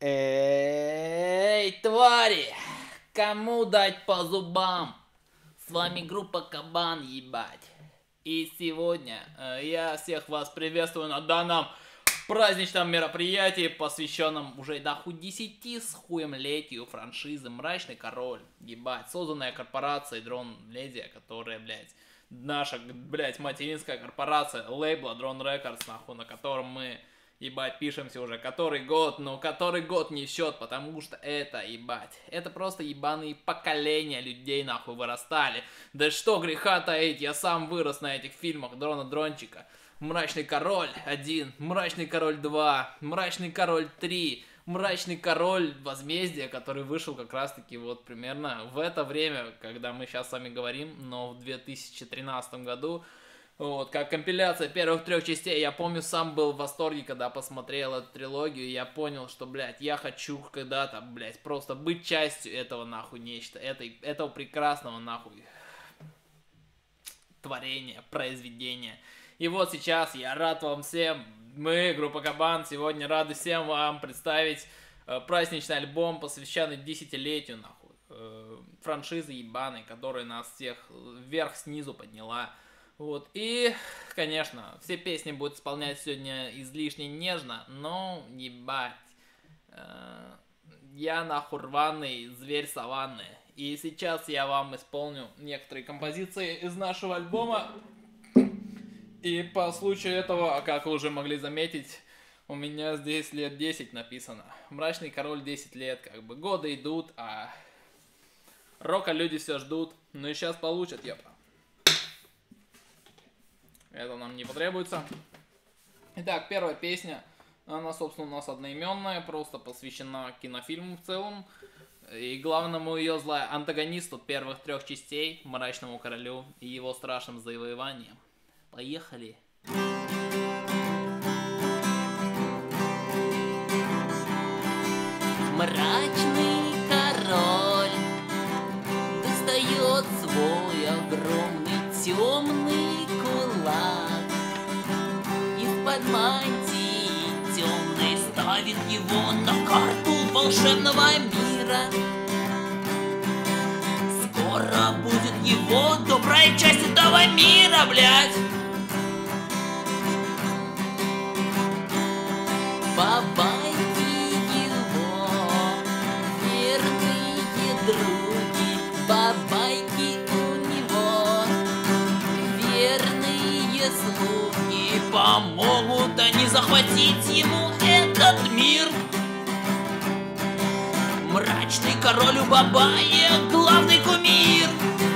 Эй, твари! Кому дать по зубам? С вами группа Кабан, ебать. И сегодня я всех вас приветствую на данном праздничном мероприятии, посвященном уже нахуй 10 с хуем летию франшизы Мрачный Король, ебать, созданная корпорацией Drone Media, которая, блядь, наша, блядь, материнская корпорация лейбла Drone Records, нахуй, на котором мы, ебать, пишемся уже который год, но который год не в счет, потому что это, ебать, это просто ебаные поколения людей, нахуй, вырастали. Да что греха таить, я сам вырос на этих фильмах Дрона Дрончика. Мрачный Король 1, Мрачный Король 2, Мрачный Король 3, Мрачный Король Возмездие, который вышел как раз таки вот примерно в это время, когда мы сейчас с вами говорим, но в 2013 году. Вот, как компиляция первых 3 частей. Я помню, сам был в восторге, когда посмотрел эту трилогию. Я понял, что, блядь, я хочу когда-то, блядь, просто быть частью этого, нахуй, нечто. Этого прекрасного, нахуй, творения, произведения. И вот сейчас я рад вам всем, мы, группа Кабан, сегодня рады всем вам представить праздничный альбом, посвященный 10-летию, нахуй, франшизы ебаной, которая нас всех вверх снизу подняла. Вот, и, конечно, все песни будут исполнять сегодня излишне нежно, но, ебать, я нахуй рваный зверь саванны. И сейчас я вам исполню некоторые композиции из нашего альбома. И по случаю этого, как вы уже могли заметить, у меня здесь лет 10 написано. Мрачный Король 10 лет, как бы годы идут, а рока люди все ждут. Ну и сейчас получат, ёпта. Это нам не потребуется. Итак, первая песня, она, собственно, у нас одноименная, просто посвящена кинофильму в целом. И главному ее антагонисту первых 3 частей, Мрачному Королю и его страшным завоеваниям. Поехали! Мрачный король достает свой огромный темный кулак, из-под мантии темной ставит его на карту волшебного мира. Скоро будет его добрая часть этого мира, блядь. Бабайки его, верные други, бабайки у него, верные слуги. Помогут они захватить ему этот мир. Мрачный король у бабаек, главный кумир.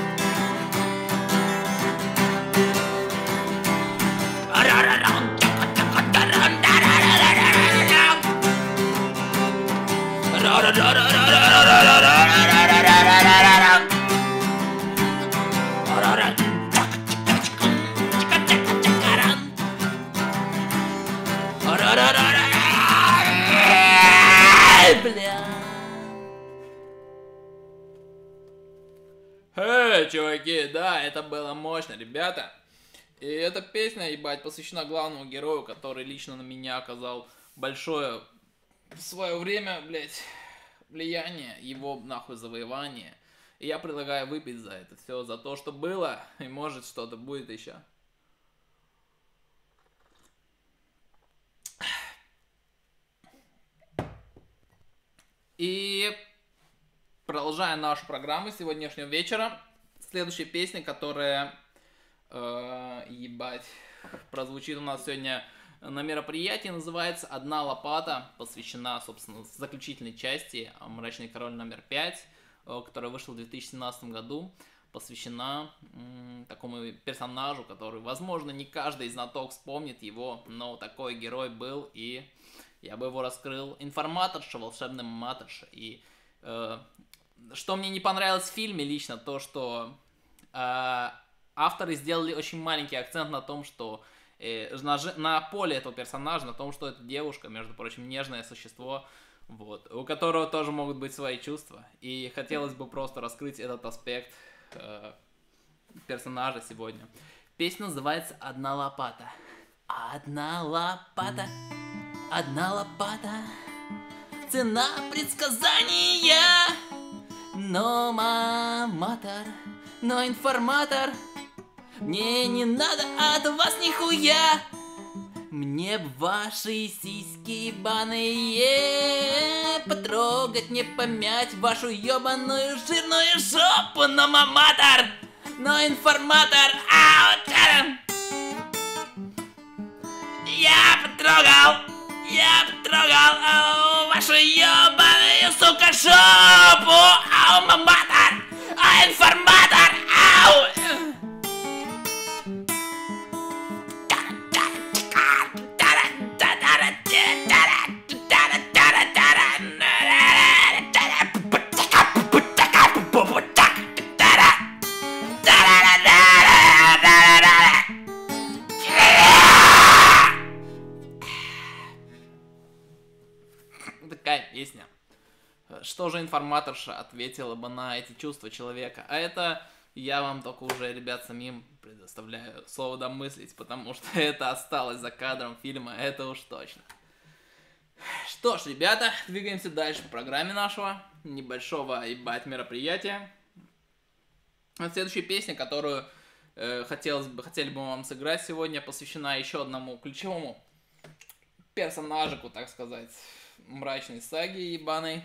Эй, чуваки, да, это было мощно, ребята. И эта песня, ебать, посвящена главному герою, который лично на меня оказал большое в свое время, блядь, влияние, его нахуй завоевание. И я предлагаю выпить за это все, за то, что было, и может что-то будет еще. И продолжая нашу программу сегодняшнего вечера, следующая песня, которая, ебать, прозвучит у нас сегодня на мероприятии, называется «Одна лопата», посвящена, собственно, заключительной части «Мрачный король номер 5», которая вышла в 2017 году, посвящена такому персонажу, который, возможно, не каждый знаток вспомнит его, но такой герой был, и я бы его раскрыл. Информаторша, волшебная матерша. И что мне не понравилось в фильме лично, то что авторы сделали очень маленький акцент на том, что на поле этого персонажа, на том, что это девушка, между прочим, нежное существо, вот, у которого тоже могут быть свои чувства. И хотелось бы просто раскрыть этот аспект персонажа сегодня. Песня называется «Одна лопата». Одна лопата, цена предсказания. Но маматор, но информатор, мне не надо от вас нихуя. Мне б ваши сиськи ебаные потрогать, не помять вашу ебаную жирную жопу. Но маматор, но информатор, я потрогал вашу ебаную, сука, жопу. Ау, маматор, информатор, ау. Такая песня. Что же информаторша ответила бы на эти чувства человека? А это я вам только уже, ребят, самим предоставляю слово домыслить, потому что это осталось за кадром фильма, это уж точно. Что ж, ребята, двигаемся дальше по программе нашего небольшого мероприятия. Следующая песня, которую хотели бы вам сыграть сегодня, посвящена еще одному ключевому персонажику, так сказать, мрачной саги ебаной.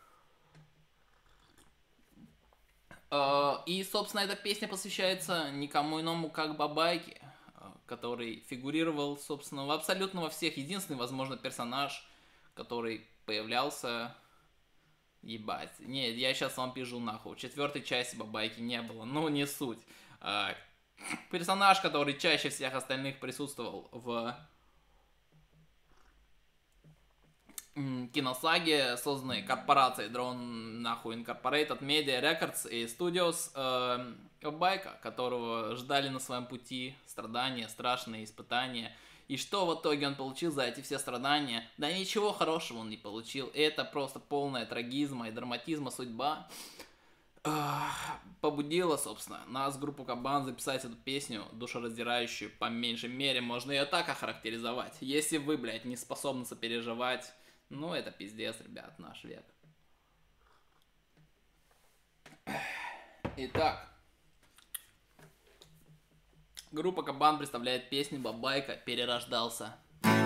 И, собственно, эта песня посвящается никому иному, как Бабайке, который фигурировал, собственно, абсолютно во всех. Единственный, возможно, персонаж, который появлялся... Ебать. Нет, я сейчас вам пижу нахуй. В 4-й части Бабайки не было, ну не суть. Персонаж, который чаще всех остальных присутствовал в киносаге, созданной корпорацией Drone нахуй Incorporated Media Records и Studios, Бабайка, которого ждали на своем пути страдания, страшные испытания. И что в итоге он получил за эти все страдания? Да ничего хорошего он не получил. Это просто полная трагизма и драматизма судьба побудила, собственно, нас, группу Кабан, записать эту песню, душераздирающую, по меньшей мере, можно ее так охарактеризовать. Если вы, блядь, не способны сопереживать, ну это пиздец, ребят, наш век. Итак, группа Кабан представляет песню «Бабайка перерождался».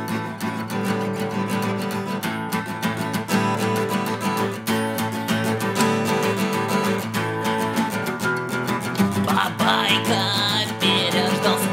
Бабайка перерождался,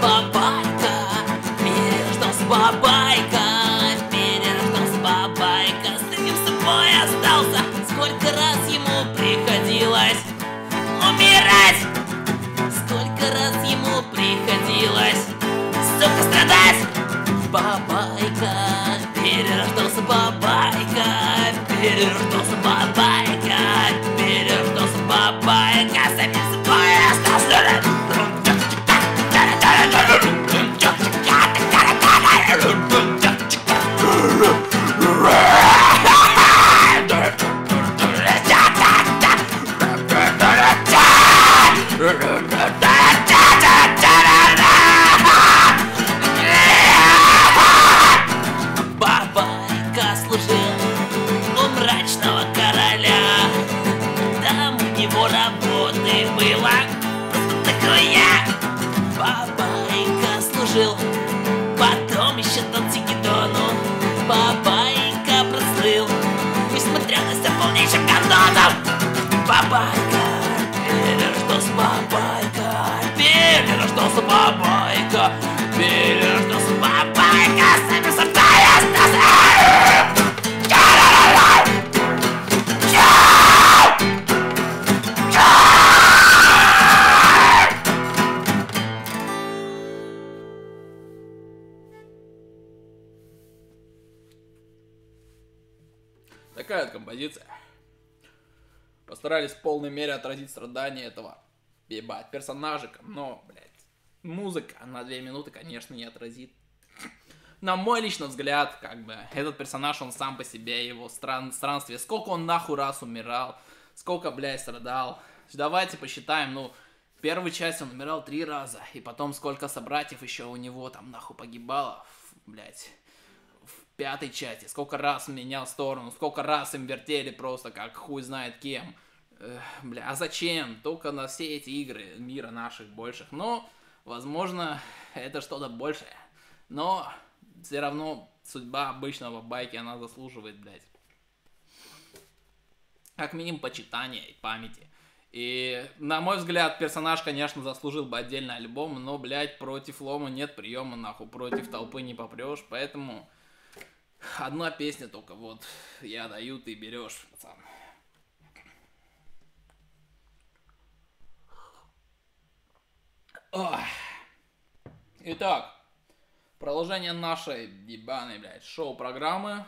Бабайка перерождался, Бабайка с самим собой остался. Сколько раз ему приходилось умирать, сколько раз ему приходилось, сука, страдать. Бабайка перерождался, Бабайка перерождался, Бабайка перерождался, Бабайка самим собой остался. Бабайка служил у мрачного короля, там у него работы было просто такое. Бабайка служил, потом еще Тантигидону. Бабайка прослыл, несмотря на себя полнейшим гандоном. Бабайка перерождался, Бабайка перерождался, Бабайка перерождался, Бабайка сами собой остался. Такая вот композиция. Постарались в полной мере отразить страдания этого, ебать, персонажика. Но, блядь, музыка на 2 минуты, конечно, не отразит. На мой личный взгляд, как бы, этот персонаж, он сам по себе, его странствие, сколько он нахуй раз умирал, сколько, блядь, страдал. Давайте посчитаем, ну, в первой части он умирал 3 раза, и потом сколько собратьев еще у него там нахуй погибало, блядь. 5-й части, сколько раз менял сторону, сколько раз им вертели просто как хуй знает кем. Бля, а зачем? Только на все эти игры мира наших больших. Но, возможно, это что-то большее. Но все равно судьба обычного байки, она заслуживает, блядь, как минимум почитания и памяти. И, на мой взгляд, персонаж, конечно, заслужил бы отдельный альбом, но, блядь, против лома нет приема, нахуй, против толпы не попрешь, поэтому одна песня только, вот, я даю, ты берешь, пацан. Ох. Итак, продолжение нашей ебаной, блядь, шоу-программы.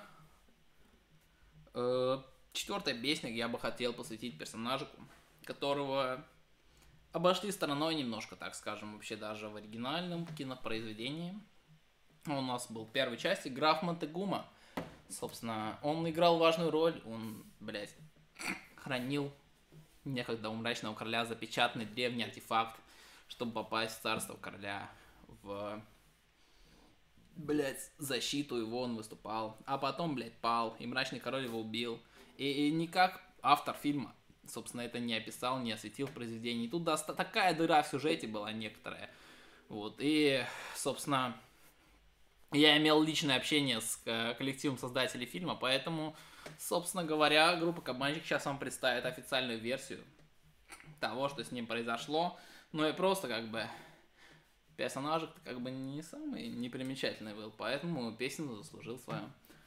4-я песня я бы хотел посвятить персонажу, которого обошли стороной немножко, так скажем, вообще даже в оригинальном кинопроизведении. Он у нас был в первой части, граф Монтегума. Собственно, он играл важную роль, он, блядь, хранил некогда у мрачного короля запечатанный древний артефакт, чтобы попасть в царство короля, в, блядь, защиту его он выступал, а потом, блядь, пал, и мрачный король его убил. И никак автор фильма, собственно, это не описал, не осветил в произведении. Тут такая дыра в сюжете была некоторая. Вот, и, собственно, я имел личное общение с коллективом создателей фильма, поэтому, собственно говоря, группа Кабанчик сейчас вам представит официальную версию того, что с ним произошло. Ну и просто, как бы, персонажик как бы не самый непримечательный был, поэтому песня заслужил свое.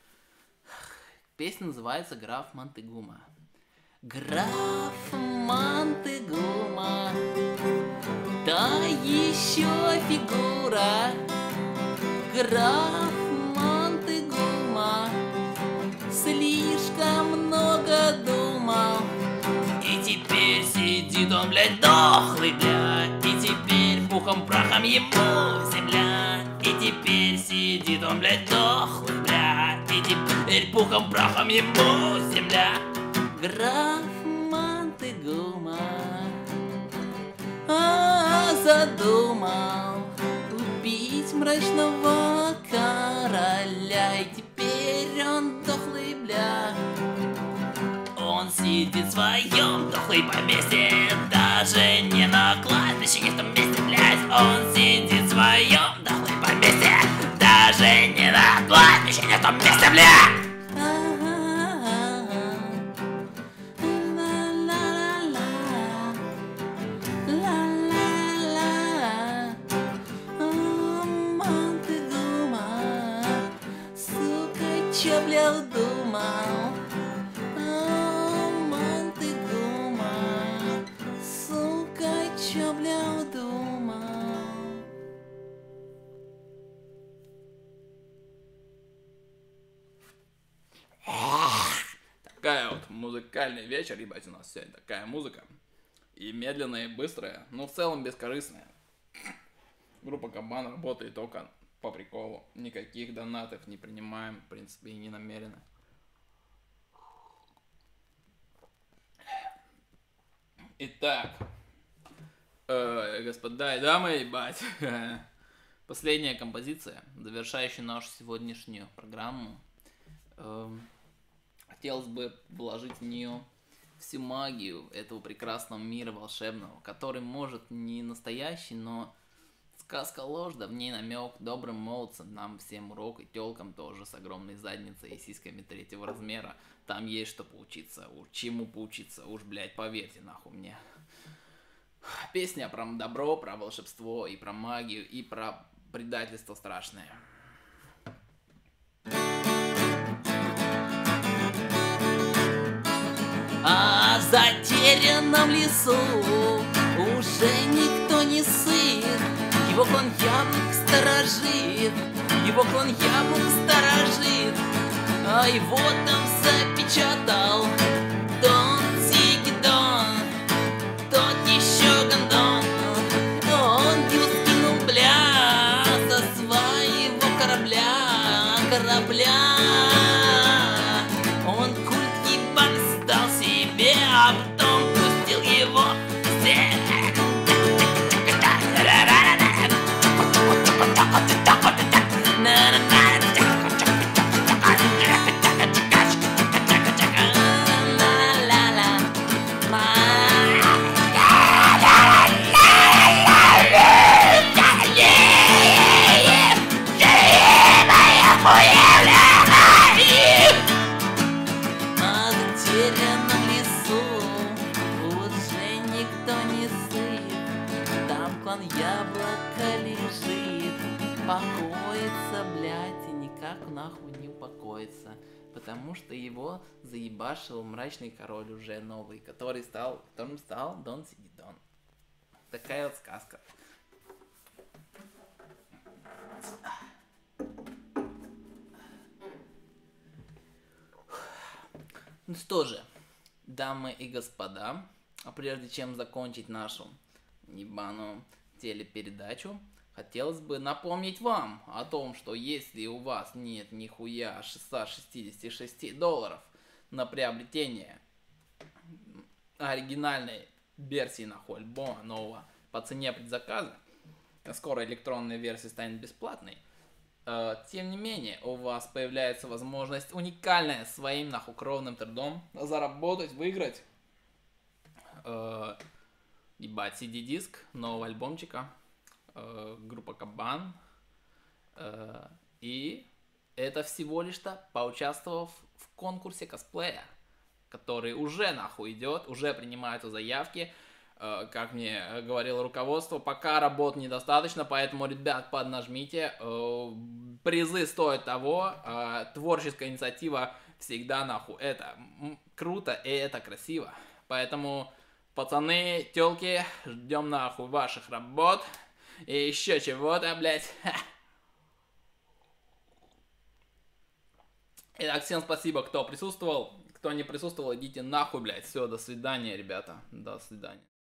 Песня называется «Граф Монтегума». Граф Монтегума, та еще фигура. Граф Монтегума слишком много думал. И теперь сидит он, блядь, дохлый, бля. И теперь пухом прахом ему земля. И теперь сидит он, блядь, дохлый, бля. И теперь пухом прахом ему земля. Граф Монтегума задумал убить мрачного короля. И теперь он дохлый, бля. Он сидит в своем дохлой поместье, даже не на кладбище, не в том месте, блядь. Он сидит в своем дохлой поместье, даже не на кладбище, не в том месте, блядь. Чё, бля, удумал? Монтегума, сука, чё, бля, удумал? Такая вот музыкальный вечер, ебать, у нас сегодня такая музыка. И медленная, и быстрая, но в целом бескорыстная. Группа Кабан работает только по приколу. Никаких донатов не принимаем, в принципе, и не намеренно. Итак, господа и дамы, ебать, последняя композиция, завершающая нашу сегодняшнюю программу. Хотелось бы вложить в нее всю магию этого прекрасного мира волшебного, который может не настоящий, но сказка ложь, да в ней намек добрым молодцам, нам всем урок, и тёлкам тоже с огромной задницей и сиськами 3-го размера. Там есть что поучиться, чему поучиться, уж, блядь, поверьте нахуй мне. Песня про добро, про волшебство, и про магию, и про предательство страшное. А в затерянном лесу уже никто не сыт. Его клан яблок сторожит, его клан яблок сторожит. А его там запечатал Дон Сигидон, тот еще гондон. Он его скинул, бля, со своего корабля. Он культ ебать сдал себе, а потом пустил его в степь. вон яблоко лежит, покоится, блядь, и никак нахуй не упокоится. Потому что его заебашил мрачный король уже новый, которым стал Дон Сигидон. Такая вот сказка. Ну что же, дамы и господа, а прежде чем закончить нашу ебаную телепередачу, хотелось бы напомнить вам о том, что если у вас нет нихуя $666 на приобретение оригинальной версии нахуй альбома нового по цене предзаказа, скоро электронная версия станет бесплатной, тем не менее, у вас появляется возможность уникальная своим нахуй кровным трудом заработать, выиграть ебать CD-диск нового альбомчика группа Кабан. И это всего лишь-то поучаствовав в конкурсе косплея, который уже нахуй идет, уже принимаются заявки. Как мне говорило руководство, пока работ недостаточно, поэтому, ребят, поднажмите. Призы стоят того, творческая инициатива всегда нахуй. Это круто и это красиво. Поэтому, пацаны, тёлки, ждем нахуй ваших работ. И еще чего-то, блядь. Итак, всем спасибо, кто присутствовал. Кто не присутствовал, идите нахуй, блядь. Все, до свидания, ребята. До свидания.